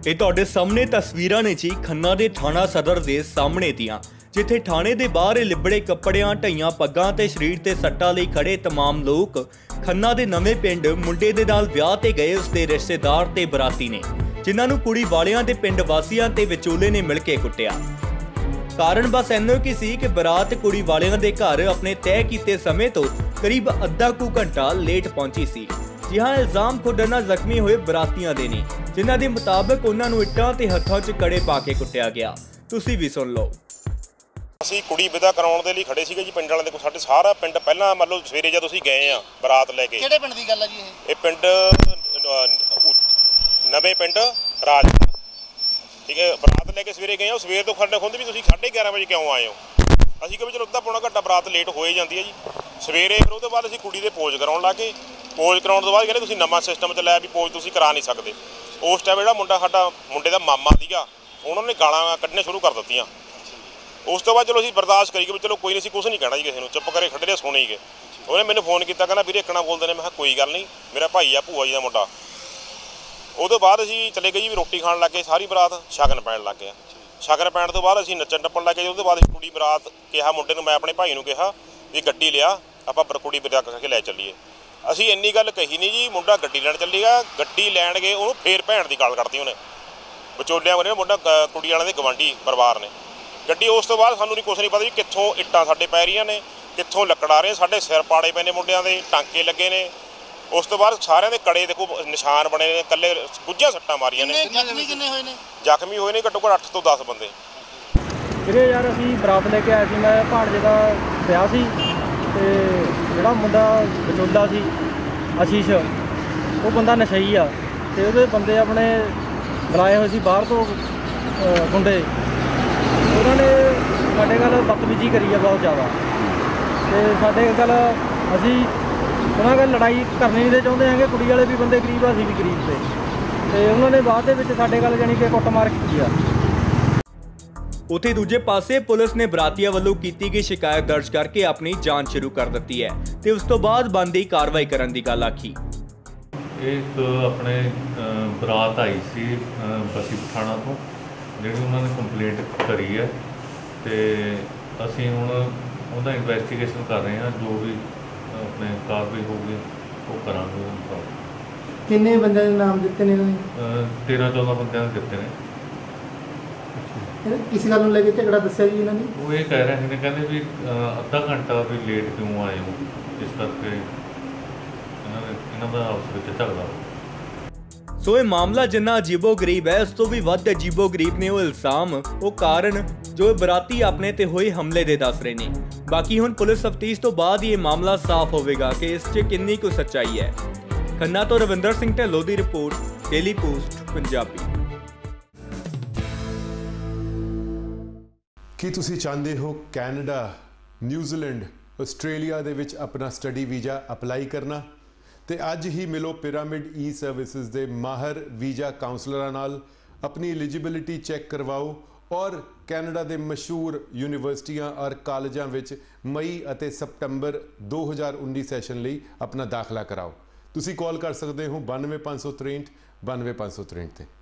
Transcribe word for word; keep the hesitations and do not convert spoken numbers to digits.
ਇਹ ਤੁਹਾਡੇ ਸਾਹਮਣੇ ਤਸਵੀਰਾਂ ਨੇ ਜੀ ਖੰਨਾ ਦੇ ਥਾਣਾ ਸਦਰ ਦੇ ਸਾਹਮਣੇ ਦੀਆਂ, ਜਿੱਥੇ ਥਾਣੇ ਦੇ ਬਾਹਰ ਲਿਬੜੇ ਕੱਪੜਿਆਂ, ਢਈਆਂ ਪੱਗਾਂ ਤੇ ਸਰੀਰ ਤੇ ਸੱਟਾਂ ਲਈ ਖੜੇ तमाम ਲੋਕ ਖੰਨਾ ਦੇ ਨਵੇਂ ਪਿੰਡ ਮੁੰਡੇ ਦੇ ਨਾਲ ਵਿਆਹ ਤੇ ਗਏ ਉਸਦੇ ਰਿਸ਼ਤੇਦਾਰ ਤੇ ਬਰਾਤੀ ਨੇ, ਜਿਨ੍ਹਾਂ ਨੂੰ ਕੁੜੀ ਵਾਲਿਆਂ ਦੇ ਪਿੰਡ ਵਾਸੀਆਂ ਤੇ ਵਿਚੋਲੇ ਨੇ ਮਿਲ ਕੇ ਕੁੱਟਿਆ। ਕਾਰਨ ਬਸ ਇੰਨਾ ਕੀ ਸੀ ਕਿ ਬਰਾਤ ਕੁੜੀ ਵਾਲਿਆਂ ਦੇ ਘਰ ਆਪਣੇ ਤੈਅ ਕੀਤੇ ਸਮੇਂ ਤੋਂ ਕਰੀਬ ਅੱਧਾ ਕੁ ਘੰਟਾ ਲੇਟ ਪਹੁੰਚੀ ਸੀ। जी हाँ, इल्जाम खुद ना जख्मी हुए बरातियां दे ने, जिन्हां दे मुताबिक उन्हां नूं इट्टां ते हत्थां 'च कड़े पा के कुੱਟਿਆ ਗਿਆ। ਤੁਸੀਂ ਵੀ ਸੁਣ ਲਓ। ਅਸੀਂ ਕੁੜੀ ਵਿਦਾ ਕਰਾਉਣ ਦੇ ਲਈ ਖੜੇ ਸੀਗੇ ਜੀ ਪਿੰਡ ਵਾਲਿਆਂ ਦੇ ਕੋਲ। ਸਾਡੇ ਸਾਰਾ ਪਿੰਡ ਪਹਿਲਾਂ ਮੰਨ ਲਓ ਸਵੇਰੇ ਜਦੋਂ ਅਸੀਂ ਗਏ ਆ ਬਰਾਤ ਲੈ ਕੇ। ਕਿਹੜੇ ਪਿੰਡ ਦੀ ਗੱਲ ਆ ਜੀ ਇਹ? ਇਹ ਪਿੰਡ ਨਵੇਂ ਪਿੰਡ ਰਾਜ, ਠੀਕ ਹੈ। ਬਰਾਤ ਲੈ ਕੇ ਸਵੇਰੇ ਗਏ ਆ, ਸਵੇਰ ਤੋਂ ਖੰਡੇ ਖੁੰਦ ਵੀ ਤੁਸੀਂ ਸਾਢੇ ਗਿਆਰਾਂ ਵਜੇ ਕਿਉਂ ਆਏ ਹੋ? ਅਸੀਂ ਕਿਹਾ ਵੀ ਚਲੋ ਅੱਧਾ ਪੌਣਾ ਘੰਟਾ ਬਰਾਤ ਲੇਟ ਹੋ ਹੀ ਜਾਂਦੀ ਹੈ ਜੀ ਸਵੇਰੇ। ਫਿਰ ਉਹਦੇ ਬਾਅਦ ਅਸੀਂ ਕੁੜੀ ਦੇ ਪੋਜ ਕਰਾਉਣ ਲੱਗੇ। ਪੋਜ ਕਰਾਉਣ ਤੋਂ ਬਾਅਦ ਕਹਿੰਦੇ ਤੁਸੀਂ ਨਵਾਂ ਸਿਸਟਮ ਚੱਲਿਆ ਵੀ ਪੋਜ ਤੁਸੀਂ ਕਰਾ ਨਹੀਂ ਸਕਦੇ। ਉਸ ਟਾਈਮ ਜਿਹੜਾ ਮੁੰਡਾ ਸਾਡਾ ਮੁੰਡੇ ਦਾ ਮਾਮਾ ਸੀਗਾ, ਉਹਨਾਂ ਨੇ ਗਾਲਾਂ ਕੱਢਣੇ ਸ਼ੁਰੂ ਕਰ ਦਿੱਤੀਆਂ। ਉਸ ਤੋਂ ਬਾਅਦ ਚਲੋ ਅਸੀਂ ਬਰਦਾਸ਼ਤ ਕਰੀ ਕਿ ਚਲੋ ਕੋਈ ਨਹੀਂ, ਅਸੀਂ ਕੁਛ ਨਹੀਂ ਕਹਿਣਾ ਜੀ ਕਿਸੇ ਨੂੰ, ਚੁੱਪ ਕਰੇ ਖੜੇ ਰਹੇ, ਸੁਣੇ ਹੀ ਗਏ। ਉਹਨੇ ਮੈਨੂੰ ਫੋਨ ਕੀਤਾ, ਕਹਿੰਦਾ ਵੀਰੇ ਇੱਕਣਾ ਬੋਲਦੇ ਨੇ। ਮੈਂ ਕਿਹਾ ਕੋਈ ਗੱਲ ਨਹੀਂ, ਮੇਰਾ ਭਾਈ ਆ, ਭੂਆ ਜੀ ਦਾ ਮੁੰਡਾ। ਉਹਦੇ ਬਾਅਦ ਅਸੀਂ ਚਲੇ ਗਏ ਜੀ, ਵੀ ਰੋਟੀ ਖਾਣ ਲੱਗ ਗਏ। ਸਾਰੀ ਬਰਾਤ ਸ਼ਗਨ ਪੈਣ ਲੱਗ ਗਿਆ। ਸ਼ਗਨ ਪੈਣ ਤੋਂ ਬਾਅਦ ਅਸੀਂ ਨੱਚਣ ਟੱਪਣ ਲੱਗ ਗਏ। ਉਹਦੇ ਬਾਅਦ ਕੁੜੀ ਬਰਾਤ ਕਿਹਾ ਮੁੰਡੇ ਨੂੰ, ਮੈਂ ਆਪਣੇ ਭਾਈ ਨੂੰ ਕਿਹਾ ਵੀ ਗੱਡੀ ਲਿਆ, ਆਪਾਂ ਕੁੜੀ ਵਿਦਾ ਕਰਕੇ ਲੈ ਚੱਲੀਏ। ਅਸੀਂ ਇੰਨੀ ਗੱਲ ਕਹੀ ਨਹੀਂ ਜੀ, ਮੁੰਡਾ ਗੱਡੀ ਲੈਣ ਚੱਲੇਗਾ। ਗੱਡੀ ਲੈਣ ਗਏ, ਉਹਨੂੰ ਫੇਰ ਭੈਣ ਦੀ ਗਾਲ ਕੱਢਦੀ ਉਹਨੇ, ਵਿਚੋਲਿਆਂ ਵਾਲੇ ਮੁੰਡਾ ਕੁੜੀ ਵਾਲਿਆਂ ਦੇ ਗਵਾਂਢੀ ਪਰਿਵਾਰ ਨੇ। ਗੱਡੀ ਉਸ ਤੋਂ ਬਾਅਦ ਸਾਨੂੰ ਨਹੀਂ ਕੁਛ ਨਹੀਂ ਪਤਾ ਵੀ ਕਿੱਥੋਂ ਇੱਟਾਂ ਸਾਡੇ ਪੈ ਰਹੀਆਂ ਨੇ, ਕਿੱਥੋਂ ਲੱਕੜ ਆ ਰਹੇ, ਸਾਡੇ ਸਿਰ ਪਾੜੇ ਪਏ ਨੇ, ਮੁੰਡਿਆਂ ਦੇ ਟਾਂਕੇ ਲੱਗੇ ਨੇ। ਉਸ ਤੋਂ ਬਾਅਦ ਸਾਰਿਆਂ ਦੇ ਕੜੇ ਦੇਖੋ ਨਿਸ਼ਾਨ ਬਣੇ ਨੇ, ਇਕੱਲੇ ਗੁੱਝਾਂ ਸੱਟਾਂ ਮਾਰੀਆਂ ਨੇ। ਜ਼ਖਮੀ ਕਿੰਨੇ ਹੋਏ ਨੇ? ਜ਼ਖਮੀ ਹੋਏ ਨੇ ਘੱਟੋ ਘੱਟ ਅੱਠ ਤੋਂ ਦਸ ਬੰਦੇ। ਵੀਰੇ ਯਾਰ ਅਸੀਂ ਬਰਾਤ ਲੈ ਕੇ ਆਏ ਸੀ, ਮੈਂ ਭਾਣਜੇ ਦਾ ਵਿਆਹ ਸੀ, ਤੇ ਜਿਹੜਾ ਮੁੰਡਾ ਵਿਚੋਲਾ ਸੀ ਆਸ਼ੀਸ਼, ਉਹ ਬੰਦਾ ਨਸ਼ਈ ਆ, ਤੇ ਉਹਦੇ ਬੰਦੇ ਆਪਣੇ ਬੁਲਾਏ ਹੋਏ ਸੀ ਬਾਹਰ ਤੋਂ ਗੁੰਡੇ। ਉਹਨਾਂ ਨੇ ਸਾਡੇ ਨਾਲ ਬਦਤਮੀਜ਼ੀ ਕਰੀ ਆ ਬਹੁਤ ਜ਼ਿਆਦਾ, ਤੇ ਸਾਡੇ ਗੱਲ ਅਸੀਂ ਉਹਨਾਂ ਨਾਲ ਲੜਾਈ ਕਰਨੀ ਨਹੀਂ ਚਾਹੁੰਦੇ ਹੈਗੇ। ਕੁੜੀ ਵਾਲੇ ਵੀ ਬੰਦੇ ਗਰੀਬ ਆ, ਅਸੀਂ ਵੀ ਗਰੀਬ ਤੇ ਤੇ ਉਹਨਾਂ ਨੇ ਬਾਅਦ ਦੇ ਵਿੱਚ ਸਾਡੇ ਗੱਲ ਜਾਣੀ ਕਿ ਕੁੱਟਮਾਰ ਕੀਤੀ ਆ। ਉੱਥੇ ਦੂਜੇ ਪਾਸੇ ਪੁਲਿਸ ਨੇ ਬਰਾਤੀਆਂ ਵੱਲੋਂ ਕੀਤੀ ਗਈ ਸ਼ਿਕਾਇਤ ਦਰਜ ਕਰਕੇ ਆਪਣੀ ਜਾਂਚ ਸ਼ੁਰੂ ਕਰ ਦਿੱਤੀ ਹੈ ਤੇ ਉਸ ਤੋਂ ਬਾਅਦ ਬਣਦੀ ਕਾਰਵਾਈ ਕਰਨ ਦੀ ਗੱਲ ਆਖੀ। ਇੱਕ ਆਪਣੇ ਬਰਾਤ ਆਈ ਸੀ ਬਸੀ ਪਠਾਣਾ ਤੋਂ, ਜਿਹੜੀ ਉਹਨਾਂ ਨੇ ਕੰਪਲੇਂਟ ਕਰੀ ਹੈ, ਤੇ ਅਸੀਂ ਹੁਣ ਉਹਦਾ ਇਨਵੈਸਟੀਗੇਸ਼ਨ ਕਰ ਰਹੇ ਹਾਂ। ਜੋ ਵੀ ਆਪਣੇ ਕਾਰਵਾਈ ਹੋਊਗੀ ਉਹ ਕਰਾਂਗੇ। ਕਿੰਨੇ ਬੰਦਿਆਂ ਦੇ ਨਾਮ ਦਿੱਤੇ ਨੇ ਇਹਨਾਂ ਨੇ? ਤੇਰਾਂ ਚੌਦਾਂ ਬੰਦਿਆਂ ਨੇ ਦਿੱਤੇ ਨੇ। ਕਿਸ ਗੱਲ ਨੂੰ ਲੈ ਕੇ ਝਗੜਾ ਦੱਸਿਆ ਜੀ ਇਹਨਾਂ ਨੇ? ਉਹ ਇਹ ਕਹਿ ਰਹੇ ਨੇ, ਕਹਿੰਦੇ ਵੀ ਅੱਧਾ ਘੰਟਾ ਵੀ ਲੇਟ ਕਿਉਂ ਆਏ ਹੋ, ਇਸ ਕਰਕੇ ਇਹਨਾਂ ਨੇ ਇਹਨਾਂ ਦਾ ਆਪਸ ਵਿੱਚ ਝਗੜਾ। ਸੋ ਇਹ ਮਾਮਲਾ ਜਿੰਨਾ ਅਜੀਬੋ-ਗਰੀਬ ਹੈ, ਇਸ ਤੋਂ ਵੀ ਵੱਧ ਅਜੀਬੋ-ਗਰੀਬ ਨੇ ਉਹ ਇਲਜ਼ਾਮ, ਉਹ ਕਾਰਨ ਜੋ ਬਰਾਤੀ ਆਪਣੇ ਤੇ ਹੋਏ ਹਮਲੇ ਦੇ ਦੱਸ ਰਹੇ ਨੇ। ਬਾਕੀ ਹੁਣ ਪੁਲਿਸ ਤਫਤੀਸ਼ ਤੋਂ ਬਾਅਦ ਹੀ ਇਹ ਮਾਮਲਾ ਸਾਫ਼ ਹੋਵੇਗਾ ਕਿ ਇਸ 'ਚ ਕਿੰਨੀ ਕੁ ਸੱਚਾਈ ਹੈ। ਖੰਨਾ ਤੋਂ ਰਵਿੰਦਰ ਸਿੰਘ ਢਿੱਲੋਂ ਦੀ ਰਿਪੋਰਟ, ਡੇਲੀ ਪੋਸਟ ਪੰਜਾਬੀ। ਕੀ ਤੁਸੀਂ ਚਾਹੁੰਦੇ ਹੋ ਕੈਨੇਡਾ, ਨਿਊਜ਼ੀਲੈਂਡ, ਆਸਟ੍ਰੇਲੀਆ ਦੇ ਵਿੱਚ ਆਪਣਾ ਸਟੱਡੀ ਵੀਜ਼ਾ ਅਪਲਾਈ ਕਰਨਾ? ਤੇ ਅੱਜ ਹੀ ਮਿਲੋ ਪਿਰਾਮਿਡ ਈ ਸਰਵਿਸਿਜ਼ ਦੇ ਮਾਹਰ ਵੀਜ਼ਾ ਕਾਉਂਸਲਰਾਂ ਨਾਲ, ਆਪਣੀ ਐਲੀਜੀਬਿਲਿਟੀ ਚੈੱਕ ਕਰਵਾਓ ਔਰ ਕੈਨੇਡਾ ਦੇ ਮਸ਼ਹੂਰ ਯੂਨੀਵਰਸਿਟੀਆਂ ਔਰ ਕਾਲਜਾਂ ਵਿੱਚ ਮਈ ਅਤੇ ਸਤੰਬਰ ਦੋ ਹਜ਼ਾਰ ਉੱਨੀ ਸੈਸ਼ਨ ਲਈ ਆਪਣਾ ਦਾਖਲਾ ਕਰਾਓ। ਤੁਸੀਂ ਕਾਲ ਕਰ ਸਕਦੇ ਹੋ ਬਾਨਵੇਂ ਪੰਜ ਸੌ ਤ੍ਰੇਹਠ ਬਾਨਵੇਂ ਪੰਜ ਸੌ ਤ੍ਰੇਹਠ ਤੇ।